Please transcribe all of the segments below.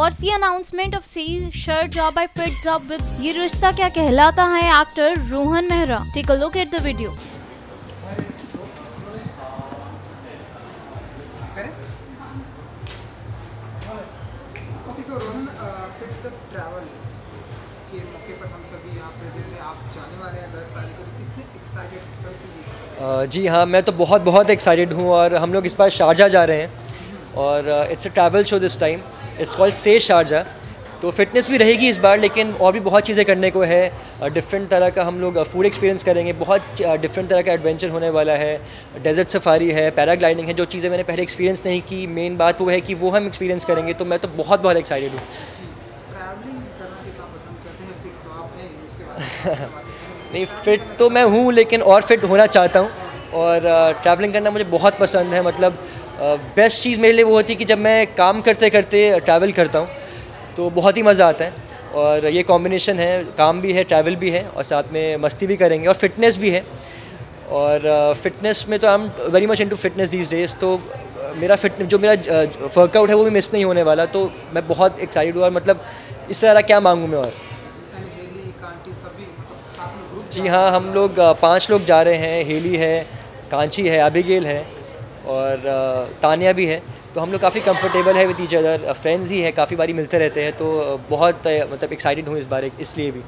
What's the announcement of C shirt job by Fits Up with ये रिश्ता क्या कहलाता है actor Rohan Mehra? Take a look at the video. Okay, so Rohan, Fits Up travel के मौके पर हम सभी यहाँ प्रेजेंट हैं। आप जाने वाले हैं 10 तारीख को, तो कितने एक्साइटेड? जी हाँ, मैं तो बहुत एक्साइटेड हूँ और हम लोग इस बार शारजा जा रहे हैं और it's a travel show this time. It's called say Sharjah. तो फिटनेस भी रहेगी इस बार, लेकिन और भी बहुत चीज़ें करने को है। डिफरेंट तरह का हम लोग फूड एक्सपीरियंस करेंगे, बहुत डिफरेंट तरह का एडवेंचर होने वाला है। डेजर्ट सफारी है, पैराग्लाइडिंग है, जो चीज़ें मैंने पहले एक्सपीरियंस नहीं की। मेन बात वो है कि वो हम एक्सपीरियंस करेंगे, तो मैं तो बहुत एक्साइटेड हूँ। नहीं, फ़िट तो मैं हूँ, लेकिन और फिट होना चाहता हूँ। और ट्रैवलिंग करना मुझे बहुत पसंद है। मतलब बेस्ट चीज़ मेरे लिए वो होती है कि जब मैं काम करते करते ट्रैवल करता हूँ तो बहुत ही मज़ा आता है। और ये कॉम्बिनेशन है, काम भी है, ट्रैवल भी है और साथ में मस्ती भी करेंगे और फिटनेस भी है। और फिटनेस में तो I am very much into fitness these days. तो मेरा वर्कआउट है वो भी मिस नहीं होने वाला। तो मैं बहुत एक्साइटेड हूँ और मतलब इससे ज़्यादा क्या मांगूँ मैं और। जी हाँ, हम लोग 5 लोग जा रहे हैं। हेली है, कांची है, एबिगेल है और तानिया भी है। तो हम लोग काफ़ी कंफर्टेबल है विद ईच अदर, फ्रेंड्स ही है, काफ़ी बारी मिलते रहते हैं। तो बहुत मतलब एक्साइटेड हूँ इस बार इसलिए भी।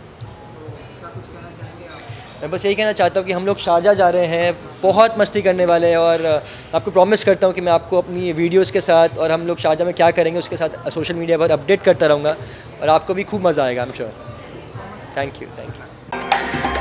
मैं बस यही कहना चाहता हूँ कि हम लोग शारजा जा रहे हैं, बहुत मस्ती करने वाले हैं। और आपको प्रॉमिस करता हूँ कि मैं आपको अपनी वीडियोज़ के साथ और हम लोग शारजा में क्या करेंगे उसके साथ सोशल मीडिया पर अपडेट करता रहूँगा और आपको भी खूब मज़ा आएगा, I am sure. Thank you.